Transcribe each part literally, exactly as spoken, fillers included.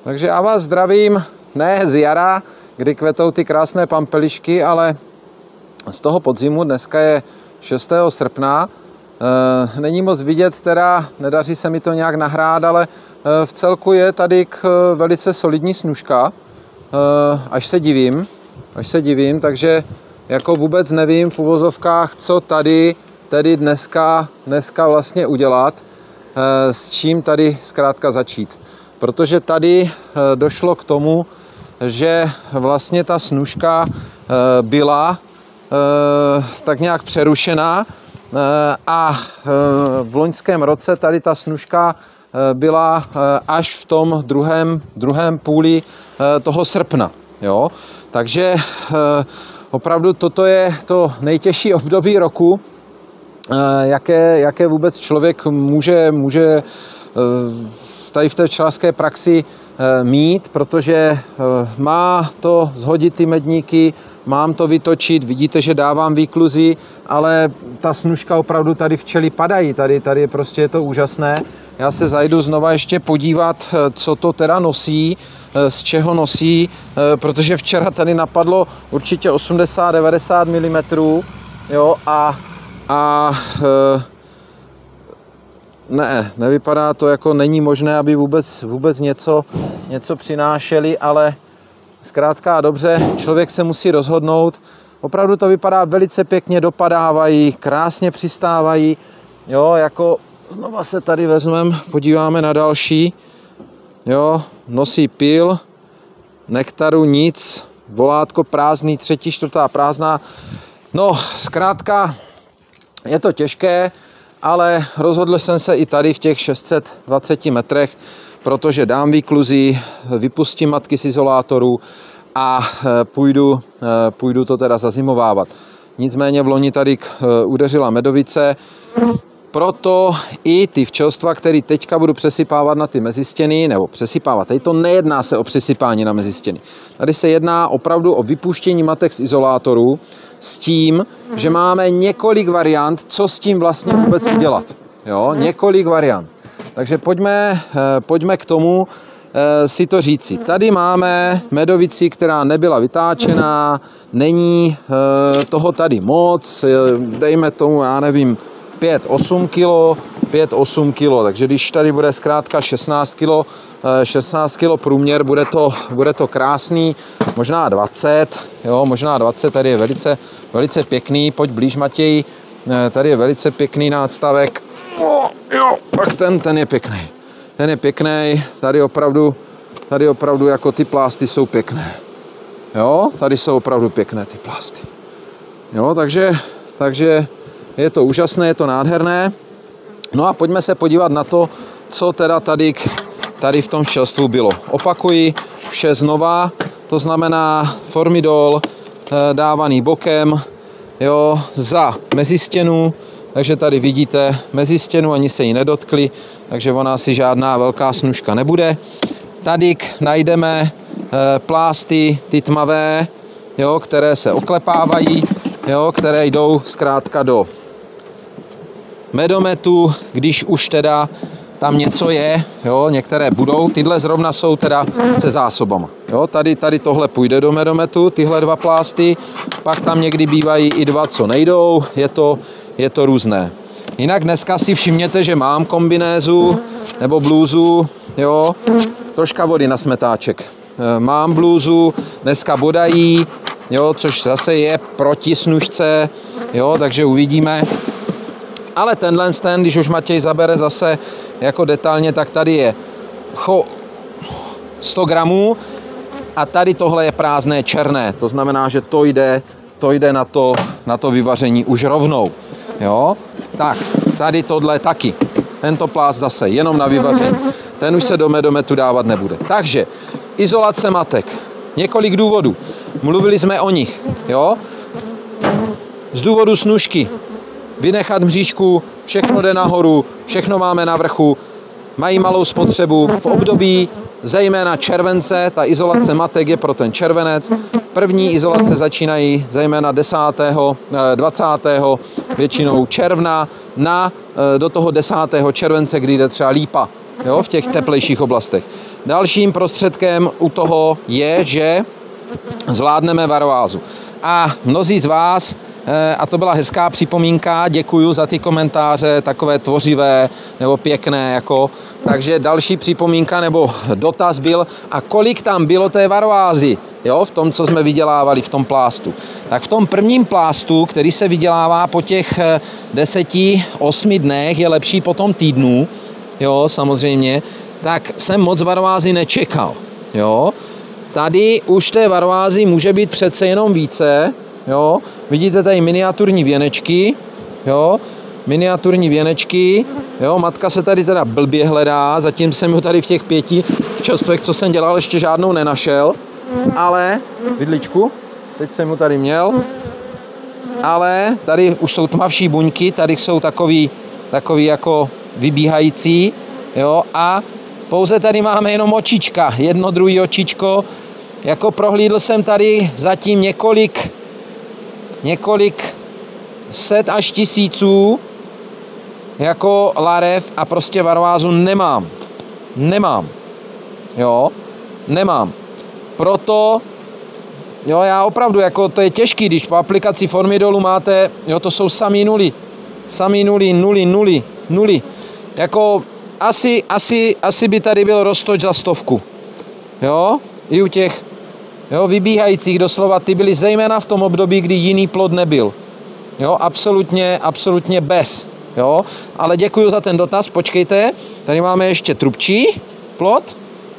Takže já vás zdravím, ne z jara, kdy kvetou ty krásné pampelišky, ale z toho podzimu. Dneska je šestého srpna. E, není moc vidět, teda nedaří se mi to nějak nahrát, ale e, v celku je tady k velice solidní snužka. E, až se divím, až se divím, takže jako vůbec nevím v uvozovkách, co tady tedy dneska, dneska vlastně udělat, e, s čím tady zkrátka začít. Protože tady došlo k tomu, že vlastně ta snužka byla tak nějak přerušená a v loňském roce tady ta snužka byla až v tom druhém, druhém půli toho srpna. Jo? Takže opravdu toto je to nejtěžší období roku, jaké, jaké vůbec člověk může, může tady v té včelařské praxi mít, protože má to zhodit ty medníky, mám to vytočit, vidíte, že dávám výkluzy, ale ta snužka opravdu tady včely padají, tady, tady prostě je to úžasné. Já se zajdu znova ještě podívat, co to teda nosí, z čeho nosí, protože včera tady napadlo určitě osmdesát devadesát milimetrů, jo, a, a ne, nevypadá to jako není možné, aby vůbec, vůbec něco, něco přinášeli, ale zkrátka a dobře, člověk se musí rozhodnout. Opravdu to vypadá velice pěkně, dopadávají, krásně přistávají. Jo, jako znova se tady vezmeme, podíváme na další. Jo, nosí pil, nektaru nic, volátko prázdný, třetí, čtvrtá prázdná. No, zkrátka je to těžké, ale rozhodl jsem se i tady v těch šesti stech dvaceti metrech, protože dám výkluzy, vypustím matky z izolátoru a půjdu, půjdu to teda zazimovávat. Nicméně v loni tady udeřila medovice, proto i ty včelstva, které teďka budu přesypávat na ty mezistěny, nebo přesypávat, tady to nejedná se o přesypání na mezistěny. Tady se jedná opravdu o vypuštění matek z izolátoru, s tím, že máme několik variant, co s tím vlastně vůbec udělat. Jo, několik variant. Takže pojďme, pojďme k tomu si to říci. Tady máme medovici, která nebyla vytáčená, není toho tady moc, dejme tomu, já nevím, pět osm kilo, pět osm kilo, takže když tady bude zkrátka šestnáct kilo, šestnáct kilo průměr, bude to, bude to krásný, možná dvacet, jo, možná dvacet, tady je velice, velice pěkný, pojď blíž, Matěj, tady je velice pěkný nástavek, o, jo, tak ten, ten je pěkný, ten je pěkný, tady opravdu, tady opravdu jako ty plásty jsou pěkné, jo, tady jsou opravdu pěkné ty plásty, jo, takže, takže je to úžasné, je to nádherné. No a pojďme se podívat na to, co teda tady, tady v tom včelstvu bylo. Opakuji vše znova, to znamená formidol dávaný bokem, jo, za mezistěnu, takže tady vidíte mezistěnu, ani se jí nedotkli, takže ona si žádná velká snužka nebude. Tady najdeme plásty, ty tmavé, jo, které se oklepávají, jo, které jdou zkrátka do medometu, když už teda tam něco je, jo, některé budou, tyhle zrovna jsou teda se zásobama. Jo, tady, tady tohle půjde do medometu, tyhle dva plásty, pak tam někdy bývají i dva, co nejdou, je to, je to různé. Jinak dneska si všimněte, že mám kombinézu nebo blůzu, jo, troška vody na smetáček. Mám blůzu, dneska bodají, jo, což zase je proti snužce, jo, takže uvidíme. Ale tenhle ten, když už Matěj zabere zase jako detailně, tak tady je sto gramů a tady tohle je prázdné černé. To znamená, že to jde, to jde na, to, na to vyvaření už rovnou. Jo? Tak, tady tohle taky. Tento plást zase jenom na vyvaření. Ten už se do medometu dávat nebude. Takže izolace matek. Několik důvodů. Mluvili jsme o nich. Jo? Z důvodu snužky. Vynechat mřížku, všechno jde nahoru, všechno máme na vrchu, mají malou spotřebu. V období zejména července, ta izolace matek je pro ten červenec. První izolace začínají zejména desátého, dvacátého většinou června na, do toho desátého července, kdy jde třeba lípa. jo, v těch teplejších oblastech. Dalším prostředkem u toho je, že zvládneme varoázu. A mnozí z vás, a to byla hezká připomínka, děkuju za ty komentáře, takové tvořivé nebo pěkné, jako. Takže další připomínka nebo dotaz byl, a kolik tam bylo té varoázy, jo, v tom, co jsme vydělávali v tom plástu. Tak v tom prvním plástu, který se vydělává po těch deseti, osmi dnech, je lepší po tom týdnu, jo, samozřejmě, tak jsem moc varoázy nečekal, jo. Tady už té varoázy může být přece jenom více, jo. Vidíte tady miniaturní věnečky, jo, miniaturní věnečky, jo, matka se tady teda blbě hledá, zatím jsem ju tady v těch pěti včelstvech, co jsem dělal, ještě žádnou nenašel, ale, vidličku, teď jsem ju tady měl, ale tady už jsou tmavší buňky, tady jsou takový, takový jako vybíhající, jo, a pouze tady máme jenom očička, jedno druhý očičko, jako prohlídl jsem tady zatím několik, několik set až tisíců jako larev a prostě varoázu nemám. Nemám. Jo, nemám. Proto, jo, já opravdu, jako to je těžký, když po aplikaci Formidolu máte, jo, to jsou samý nuly. Samý nuly, nuly, nuly, nuly. Jako asi, asi, asi by tady byl roztoč za stovku. Jo, i u těch, jo, vybíhajících doslova, ty byly zejména v tom období, kdy jiný plod nebyl. Jo, absolutně, absolutně bez. Jo, ale děkuji za ten dotaz, počkejte, tady máme ještě trubčí plod.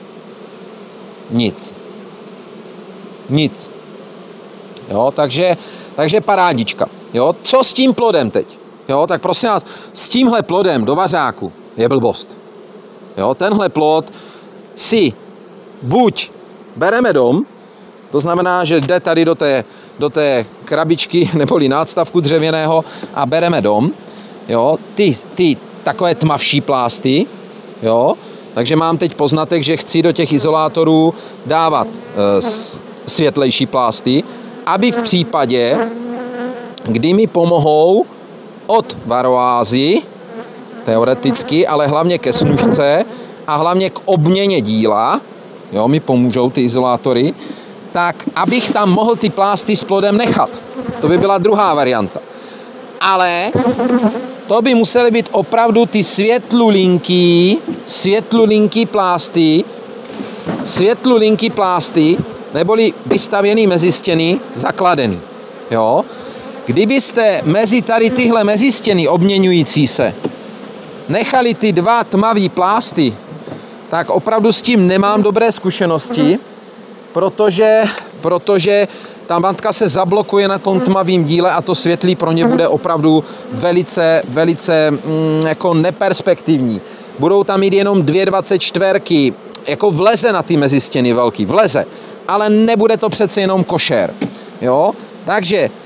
Nic. Nic. Jo, takže, takže parádička. Jo, co s tím plodem teď? Jo, tak prosím vás, s tímhle plodem do vařáku je blbost. Jo, tenhle plod si buď bereme dom, to znamená, že jde tady do té, do té krabičky neboli nástavku dřevěného a bereme dom, jo, ty, ty takové tmavší plásty, jo, takže mám teď poznatek, že chci do těch izolátorů dávat e, světlejší plásty, aby v případě, kdy mi pomohou od varoázy, teoreticky, ale hlavně ke snužce a hlavně k obměně díla, jo, mi pomůžou ty izolátory, tak abych tam mohl ty plásty s plodem nechat. To by byla druhá varianta. Ale to by musely být opravdu ty světlulinký, světlulinký plásty, světlulinký plásty, neboli vystavěný mezi stěny, zakladený. Jo? Kdybyste mezi tady tyhle mezistěny obměňující se nechali ty dva tmavý plásty, tak opravdu s tím nemám dobré zkušenosti, protože, protože ta matka se zablokuje na tom tmavým díle a to světlý pro ně bude opravdu velice, velice mm, jako neperspektivní. Budou tam mít jenom dvě dvacet čtyřky, jako vleze na ty mezistěny velký, vleze, ale nebude to přece jenom košer. Jo? Takže e,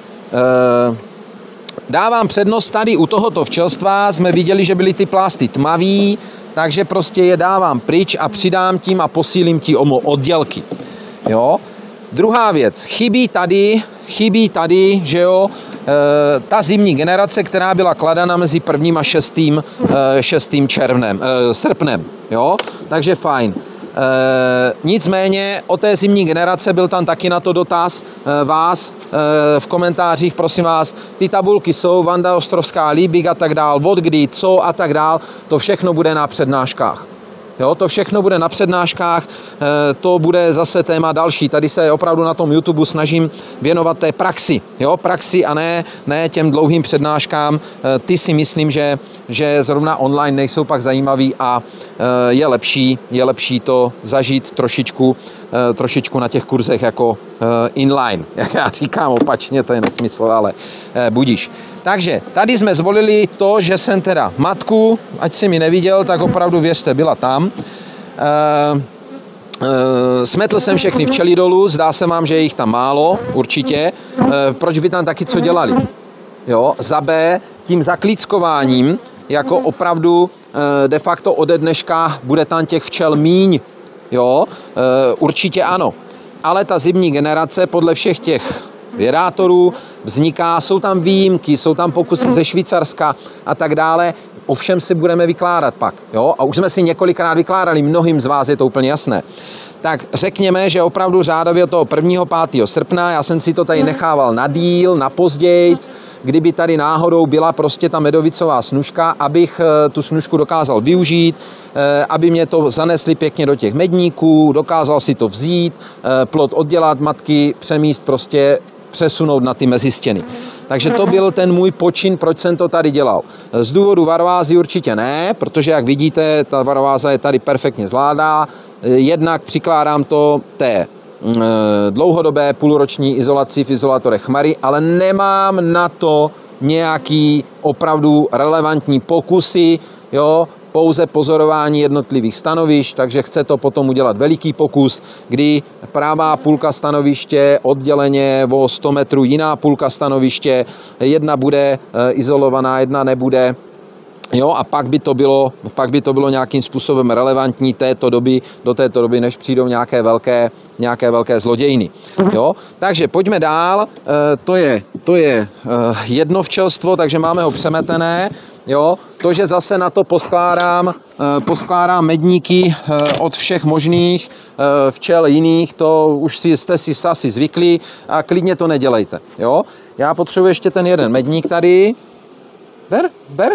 dávám přednost tady u tohoto včelstva, jsme viděli, že byly ty plásty tmavý, takže prostě je dávám pryč a přidám tím a posílím tím oddělky. Jo? Druhá věc, chybí tady, chybí tady, že jo, e, ta zimní generace, která byla kladena mezi prvním a šestým, e, šestým červnem, e, srpnem, jo, takže fajn. E, nicméně o té zimní generace byl tam taky na to dotaz e, vás e, v komentářích, prosím vás, ty tabulky jsou, Vanda Ostrovská, Líbík a tak dál, od kdy, co a tak dál, to všechno bude na přednáškách. Jo, to všechno bude na přednáškách, to bude zase téma další. Tady se opravdu na tom YouTube snažím věnovat té praxi, jo, praxi a ne, ne těm dlouhým přednáškám. Ty si myslím, že, že zrovna online nejsou pak zajímavý a je lepší, je lepší to zažít trošičku, trošičku na těch kurzech jako inline. Jak já říkám opačně, to je nesmysl, ale budíš. Takže tady jsme zvolili to, že jsem teda matku, ať si mi neviděl, tak opravdu věřte, byla tam. E, e, smetl jsem všechny včely dolů, zdá se vám, že je jich tam málo, určitě. E, proč by tam taky co dělali? Jo, za B, tím zaklíckováním, jako opravdu e, de facto ode dneška bude tam těch včel míň. Jo, e, určitě ano. Ale ta zimní generace podle všech těch vědátorů vzniká, jsou tam výjimky, jsou tam pokusy ze Švýcarska a tak dále. o všem si budeme vykládat pak, jo, a už jsme si několikrát vykládali, mnohým z vás je to úplně jasné. Tak řekněme, že opravdu řádově od toho prvního pátého srpna, já jsem si to tady nechával na díl, na pozdějc, kdyby tady náhodou byla prostě ta medovicová snužka, abych tu snužku dokázal využít, aby mě to zanesli pěkně do těch medníků, dokázal si to vzít, plod oddělat, matky přemíst, prostě přesunout na ty mezistěny. Takže to byl ten můj počin, proč jsem to tady dělal. Z důvodu varovázy určitě ne, protože jak vidíte, ta varováza je tady perfektně zvládá. Jednak přikládám to té dlouhodobé půlroční izolaci v izolatorech Chmary, ale nemám na to nějaký opravdu relevantní pokusy, jo, pouze pozorování jednotlivých stanovišť, takže chce to potom udělat veliký pokus, kdy pravá půlka stanoviště odděleně o sto metrů jiná půlka stanoviště, jedna bude izolovaná, jedna nebude. Jo, a pak by to bylo, pak by to bylo nějakým způsobem relevantní této doby, do této doby, než přijdou nějaké velké, nějaké velké zlodějiny. Jo, takže pojďme dál, e, to je, to je e, jedno včelstvo, takže máme ho přemetené. Jo, to, že zase na to poskládám, e, poskládám medníky e, od všech možných e, včel jiných, to už si, jste si asi zvykli a klidně to nedělejte. Jo, já potřebuji ještě ten jeden medník tady. Ber, ber.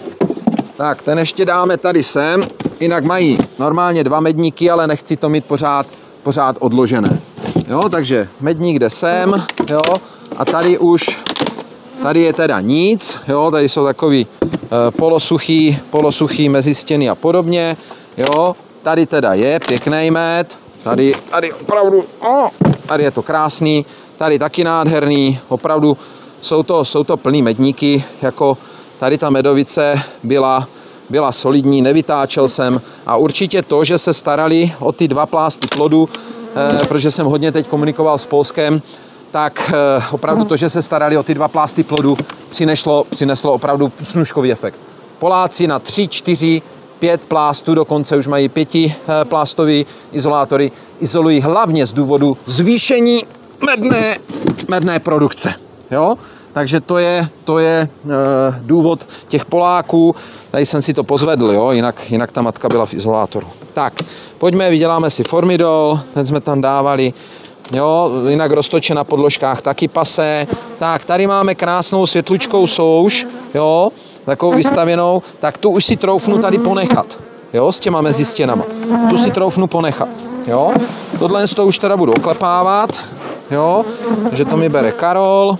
Tak, ten ještě dáme tady sem, jinak mají normálně dva medníky, ale nechci to mít pořád, pořád odložené. Jo, takže medník jde sem, jo, a tady už, tady je teda nic, jo, tady jsou takový e, polosuchý, polosuchý mezistěny a podobně, jo, tady teda je pěkný med, tady, tady opravdu, o, tady je to krásný, tady taky nádherný, opravdu jsou to, jsou to plný medníky, jako tady ta medovice byla, byla solidní, nevytáčel jsem a určitě to, že se starali o ty dva plásty plodu, eh, protože jsem hodně teď komunikoval s Polskem, tak eh, opravdu to, že se starali o ty dva plásty plodu, přineslo, přineslo opravdu snužkový efekt. Poláci na tři, čtyři, pět plástů, dokonce už mají pěti eh, plástový izolátory, izolují hlavně z důvodu zvýšení medné, medné produkce. Jo? Takže to je, to je e, důvod těch Poláků. Tady jsem si to pozvedl, jo? Jinak, jinak ta matka byla v izolátoru. Tak, pojďme, vyděláme si formidol, ten jsme tam dávali. Jo? Jinak roztoče na podložkách taky pase. Tak, tady máme krásnou světlučkou souš, jo? Takovou vystavěnou. Tak tu už si troufnu tady ponechat, jo? S těma mezistěnama. Tu si troufnu ponechat. Jo? Tohle to už teda budu oklepávat, jo? Takže to mi bere Karol.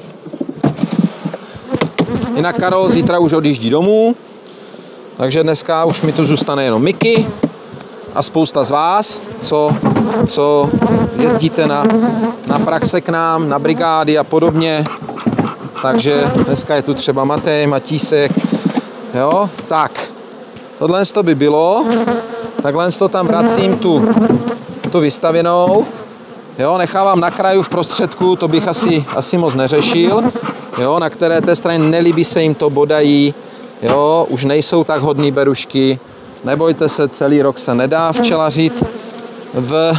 Jinak Karol zítra už odjíždí domů, takže dneska už mi tu zůstane jenom Miky a spousta z vás, co, co jezdíte na, na praxe k nám, na brigády a podobně. Takže dneska je tu třeba Matej, Matísek, jo, tak. Tohle to by bylo, takhle to tam vracím tu, tu vystavěnou, jo, nechávám na kraju v prostředku, to bych asi, asi moc neřešil. Jo, na které té straně nelíbí se jim to, bodají, jo, už nejsou tak hodný berušky, nebojte se, celý rok se nedá včelařit v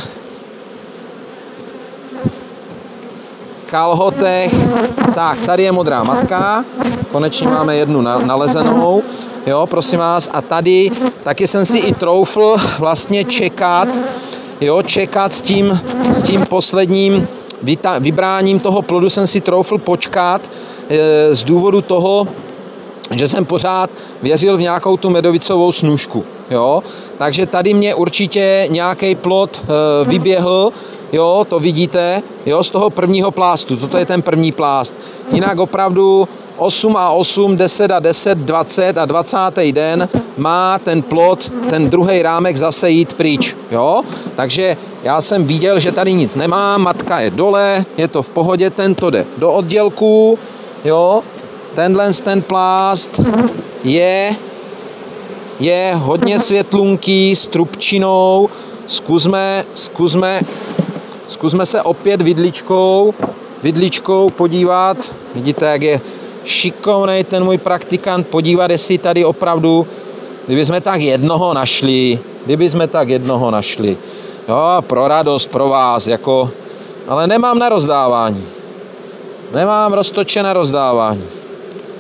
kalhotech. Tak, tady je modrá matka, konečně máme jednu nalezenou, jo, prosím vás, a tady taky jsem si i troufl vlastně čekat, jo, čekat s tím, s tím posledním vybráním toho plodu jsem si troufl počkat e, z důvodu toho, že jsem pořád věřil v nějakou tu medovicovou snůžku. Jo? Takže tady mě určitě nějaký plod e, vyběhl, jo, to vidíte, jo, z toho prvního plástu. Toto je ten první plást. Jinak opravdu osm a osm, deset a deset, dvacet a dvacátý den má ten plod, ten druhý rámek zase jít pryč. Jo? Takže já jsem viděl, že tady nic nemá, matka je dole, je to v pohodě, tento jde do oddělku, jo? Tenhle ten plást je, je hodně světlunký, s trubčinou, zkusme, zkusme, zkusme se opět vidličkou, vidličkou podívat, vidíte, jak je šikovnej ten můj praktikant, podívat, jestli tady opravdu, kdyby jsme tak jednoho našli, kdyby jsme tak jednoho našli, jo, pro radost, pro vás, jako, ale nemám na rozdávání, nemám roztoče na rozdávání,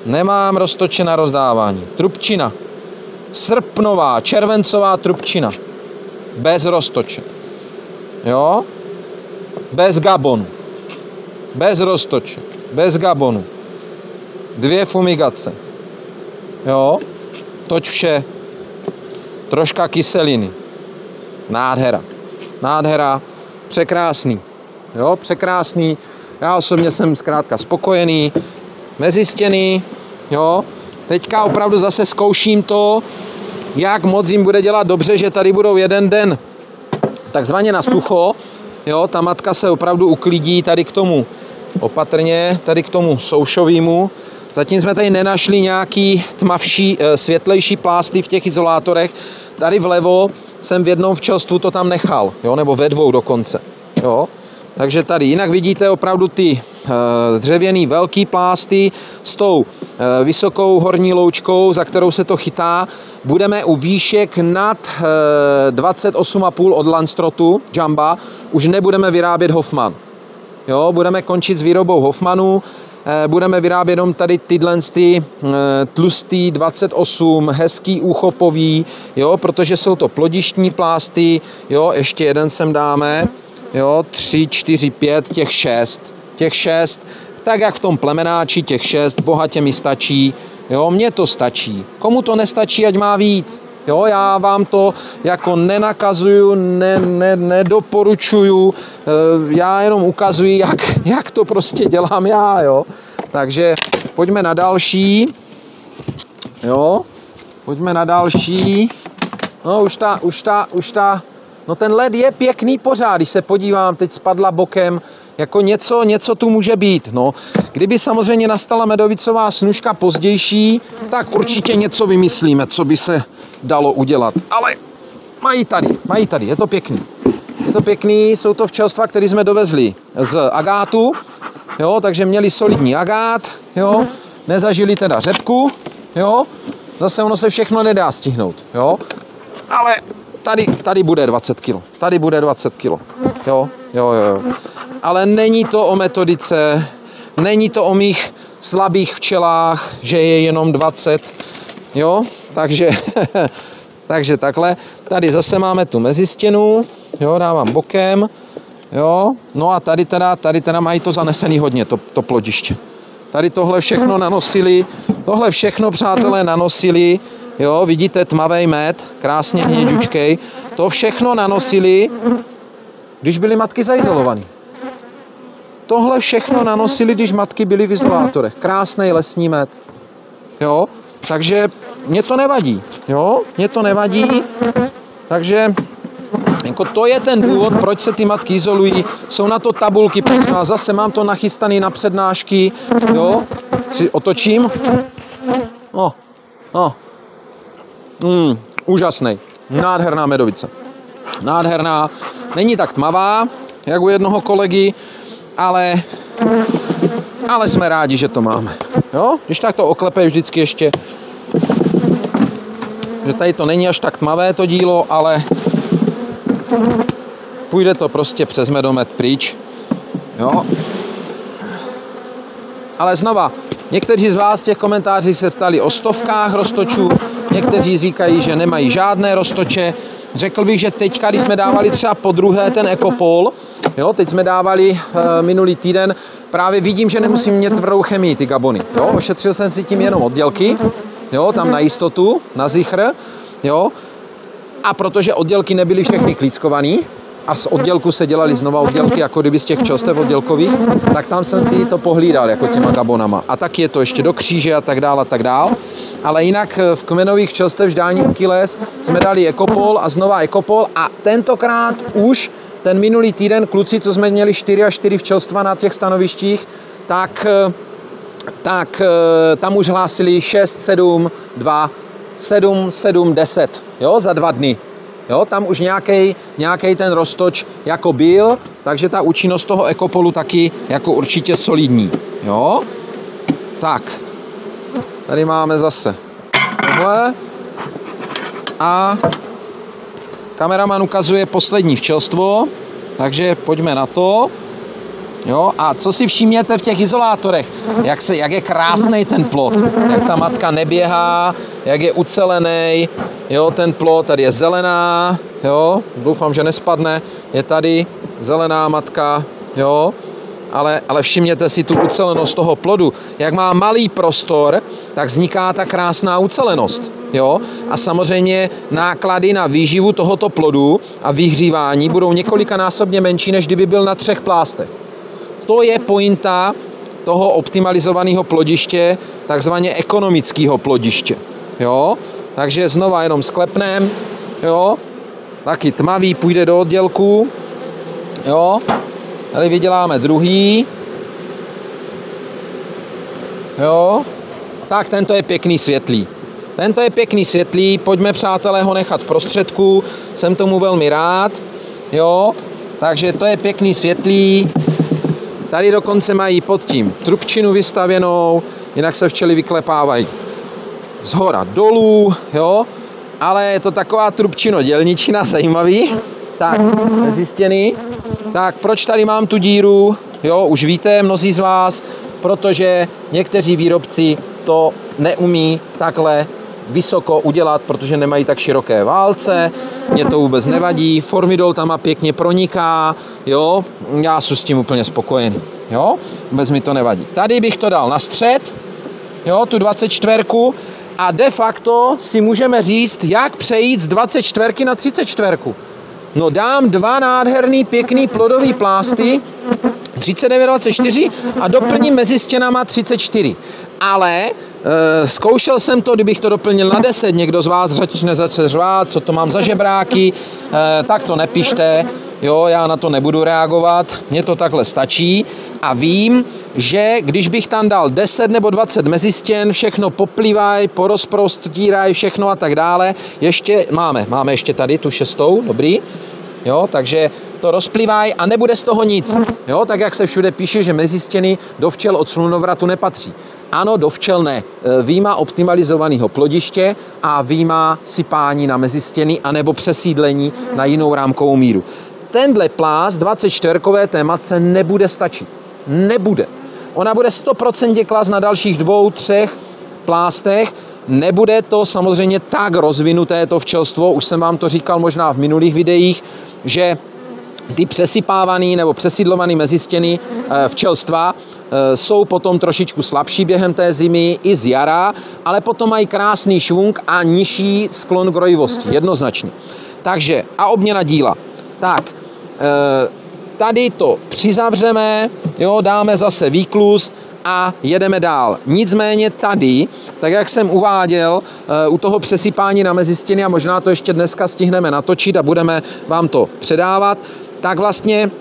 Nemám roztoče na rozdávání. Trubčina. Srpnová, červencová trubčina. Bez roztoče. Jo? Bez gabonu. Bez roztoče. Bez gabonu. Dvě fumigace. Jo? Toť vše. Troška kyseliny. Nádhera. Nádhera. Překrásný. Jo? Překrásný. Já osobně jsem zkrátka spokojený. Mezistěný. Jo? Teďka opravdu zase zkouším to, jak moc jim bude dělat dobře, že tady budou jeden den takzvaně na sucho. Jo? Ta matka se opravdu uklidí tady k tomu opatrně, tady k tomu soušovému. Zatím jsme tady nenašli nějaký tmavší, světlejší plásty v těch izolátorech. Tady vlevo jsem v jednom včelstvu to tam nechal, jo? Nebo ve dvou dokonce. Jo? Takže tady jinak vidíte opravdu ty dřevěný velký plásty s tou vysokou horní loučkou, za kterou se to chytá. Budeme u výšek nad dvacet osm a půl od Landstrotu Jamba, už nebudeme vyrábět Hoffman. Jo, budeme končit s výrobou Hoffmanů, budeme vyrábět jenom tady tyhle ty tlustý dvacet osm, hezký úchopový, jo, protože jsou to plodištní plásty, jo, ještě jeden sem dáme, jo, tři, čtyři, pět, těch šest, těch šest, tak jak v tom plemenáči, těch šest, bohatě mi stačí, jo, mně to stačí. Komu to nestačí, ať má víc. Jo, já vám to jako nenakazuju, ne, ne, nedoporučuju, já jenom ukazuji, jak, jak to prostě dělám já, jo. Takže pojďme na další, jo, pojďme na další, no už ta, už ta, už ta, no ten led je pěkný pořád, když se podívám, teď spadla bokem, jako něco, něco tu může být, no. Kdyby samozřejmě nastala medovicová snužka pozdější, tak určitě něco vymyslíme, co by se dalo udělat. Ale mají tady, mají tady, je to pěkný. Je to pěkný, jsou to včelstva, které jsme dovezli z agátu, jo, takže měli solidní agát, jo, nezažili teda řepku, jo, zase ono se všechno nedá stihnout, jo, ale tady, tady bude dvacet kilo, tady bude dvacet kilo, jo, jo, jo, jo. Ale není to o metodice, není to o mých slabých včelách, že je jenom dvacet, jo, takže, takže takhle. Tady zase máme tu mezistěnu, jo, dávám bokem, jo, no a tady teda, tady teda mají to zanesený hodně, to, to plodiště. Tady tohle všechno nanosili, tohle všechno, přátelé, nanosili, jo, vidíte tmavý med, krásně hněďučkej, to všechno nanosili, když byly matky zaizolované. Tohle všechno nanosili, když matky byly v izolátorech. Krásný lesní med. Jo, takže mě to nevadí. Jo, mě to nevadí. Takže jako to je ten důvod, proč se ty matky izolují. Jsou na to tabulky, prosím vás. Zase mám to nachystané na přednášky. Jo, si otočím. No, no. Mm, úžasný. Nádherná medovice. Nádherná. Není tak tmavá, jak u jednoho kolegy, ale, ale jsme rádi, že to máme. Jo? Když tak to oklepe vždycky ještě, že tady to není až tak tmavé to dílo, ale půjde to prostě přes medomet pryč. Jo? Ale znova, někteří z vás v těch komentářích se ptali o stovkách roztočů, někteří říkají, že nemají žádné roztoče. Řekl bych, že teďka, když jsme dávali třeba po druhé ten Ekopol, jo, teď jsme dávali e, minulý týden, právě vidím, že nemusím mít tvrdou chemii ty gabony. Jo, ošetřil jsem si tím jenom oddělky, jo, tam na jistotu, na zichr, jo, a protože oddělky nebyly všechny klíckovaný a z oddělku se dělali znova oddělky, jako kdyby z těch včelstev oddělkových, tak tam jsem si to pohlídal jako těma gabonama. A tak je to ještě do kříže a tak dál a tak dál. Ale jinak v kmenových včelstev Ždánický les jsme dali Ekopol a znova Ekopol a tentokrát už ten minulý týden kluci, co jsme měli čtyři a čtyři včelstva na těch stanovištích, tak, tak tam už hlásili šest, sedm, dva, sedm, sedm, deset, jo, za dva dny. Jo, tam už nějaký nějaký ten roztoč jako byl, takže ta účinnost toho Ekopolu taky jako určitě solidní. Jo? Tak, tady máme zase tohle a kameraman ukazuje poslední včelstvo, takže pojďme na to. Jo, a co si všimněte v těch izolátorech, jak, se, jak je krásný ten plod, jak ta matka neběhá, jak je ucelený, jo, ten plod, tady je zelená, jo, doufám, že nespadne, je tady zelená matka, jo, ale, ale všimněte si tu ucelenost toho plodu, jak má malý prostor, tak vzniká ta krásná ucelenost, jo, a samozřejmě náklady na výživu tohoto plodu a vyhřívání budou několikanásobně menší, než kdyby byl na třech plástech. To je pointa toho optimalizovaného plodiště, takzvaně ekonomického plodiště. Jo? Takže znova jenom sklepnem, jo? Taky tmavý půjde do oddělku. Jo? Tady vyděláme druhý. Jo? Tak tento je pěkný světlý. Tento je pěkný světlý, pojďme přátelé ho nechat v prostředku, jsem tomu velmi rád. Jo? Takže to je pěkný světlý. Tady dokonce mají pod tím trubčinu vystavěnou, jinak se včely vyklepávají z hora dolů, jo, ale je to taková trubčino dělničina, zajímavý. Tak, zjistěný. Tak, proč tady mám tu díru? Jo, už víte, mnozí z vás, protože někteří výrobci to neumí takhle vysoko udělat, protože nemají tak široké válce, mě to vůbec nevadí, Formidol tam a pěkně proniká, jo, já jsem s tím úplně spokojený, jo, vůbec mi to nevadí. Tady bych to dal na střed, jo, tu dvacet čtyři a de facto si můžeme říct, jak přejít z dvacet čtyři na třicet čtyři. No dám dva nádherný, pěkný plodový plásty, třicet devět dvacet čtyři a doplním mezi stěnama třicet čtyři. Ale e, zkoušel jsem to, kdybych to doplnil na deset, někdo z vás začne zase řvát, co to mám za žebráky, e, tak to nepište, jo, já na to nebudu reagovat, mně to takhle stačí a vím, že když bych tam dal deset nebo dvacet mezistěn, všechno poplývaj, porozprostíraj, všechno a tak dále, ještě máme, máme ještě tady tu šestou, dobrý, jo, takže to rozplývaj a nebude z toho nic, jo, tak jak se všude píše, že mezistěny do včel od slunovratu nepatří. Ano, do včel ne, výjima optimalizovaného plodiště a výjima sypání na mezistěny anebo přesídlení na jinou rámkovou míru. Tenhle plás dvacet čtyři té matce nebude stačit. Nebude. Ona bude sto procent klas na dalších dvou, třech plástech. Nebude to samozřejmě tak rozvinuté to včelstvo, už jsem vám to říkal možná v minulých videích, že ty přesypávaný nebo přesídlovaný mezistěny včelstva jsou potom trošičku slabší během té zimy i z jara, ale potom mají krásný švung a nižší sklon k rojivosti, jednoznačně. Takže a obměna díla. Tak, tady to přizavřeme, jo, dáme zase výklus a jedeme dál. Nicméně tady, tak jak jsem uváděl, u toho přesypání na mezistěny, a možná to ještě dneska stihneme natočit a budeme vám to předávat, tak vlastně,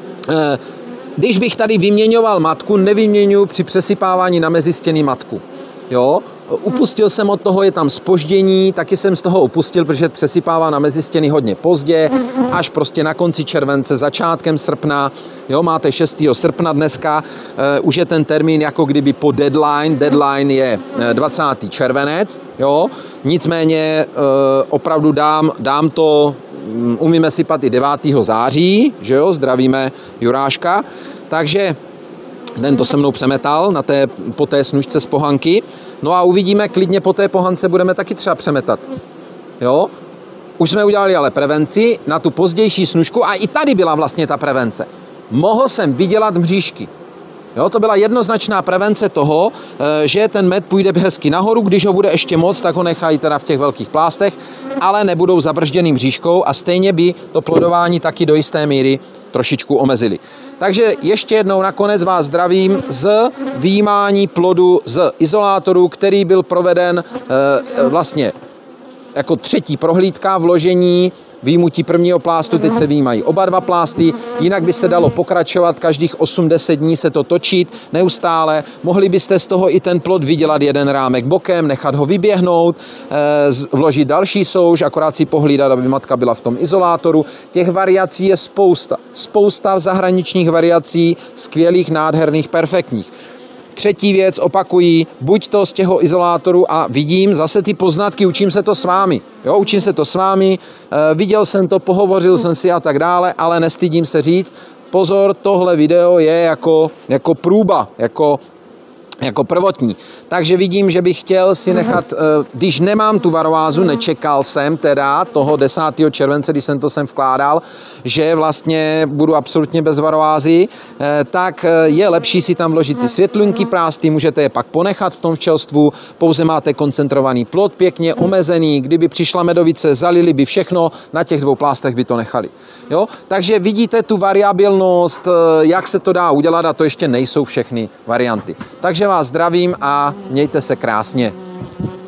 když bych tady vyměňoval matku, nevyměňuji při přesypávání na mezistěny matku. Jo? Upustil jsem od toho, je tam zpoždění, taky jsem z toho upustil, protože přesypává na mezistěny hodně pozdě, až prostě na konci července, začátkem srpna, jo, máte šestého srpna dneska, e, už je ten termín jako kdyby po deadline, deadline je dvacátého červenec, jo, nicméně e, opravdu dám, dám to, umíme sypat i devátého září, že jo, zdravíme Juráška, takže ten to se mnou přemetal na té, po té snužce z pohanky. No a uvidíme, klidně po té pohance budeme taky třeba přemetat. Jo? Už jsme udělali ale prevenci na tu pozdější snužku a i tady byla vlastně ta prevence. Mohl jsem vydělat mřížky. Jo? To byla jednoznačná prevence toho, že ten med půjde hezky nahoru, když ho bude ještě moc, tak ho nechají teda v těch velkých plástech, ale nebudou zabržděným mřížkou a stejně by to plodování taky do jisté míry trošičku omezili. Takže ještě jednou nakonec vás zdravím z výjímání plodu z izolátoru, který byl proveden e, vlastně jako třetí prohlídka vložení, výjimutí prvního plástu, teď se výjímají oba dva plásty, jinak by se dalo pokračovat, každých osm deset dní se to točit neustále, mohli byste z toho i ten plod vydělat jeden rámek bokem, nechat ho vyběhnout, vložit další souš, akorát si pohlídat, aby matka byla v tom izolátoru. Těch variací je spousta, spousta zahraničních variací, skvělých, nádherných, perfektních. Třetí věc, opakují, buď to z těho izolátoru a vidím zase ty poznatky, učím se to s vámi. Jo, učím se to s vámi, e, viděl jsem to, pohovořil jsem si a tak dále, ale nestydím se říct, pozor, tohle video je jako, jako průba, jako jako prvotní. Takže vidím, že bych chtěl si nechat, když nemám tu varoázu, nečekal jsem teda toho desátého července, když jsem to sem vkládal, že vlastně budu absolutně bez varoázy, tak je lepší si tam vložit ty světlunky prásty, můžete je pak ponechat v tom včelstvu, pouze máte koncentrovaný plod, pěkně omezený, kdyby přišla medovice, zalili by všechno, na těch dvou plástech by to nechali. Jo? Takže vidíte tu variabilnost, jak se to dá udělat a to ještě nejsou všechny varianty. Takže vás zdravím a mějte se krásně.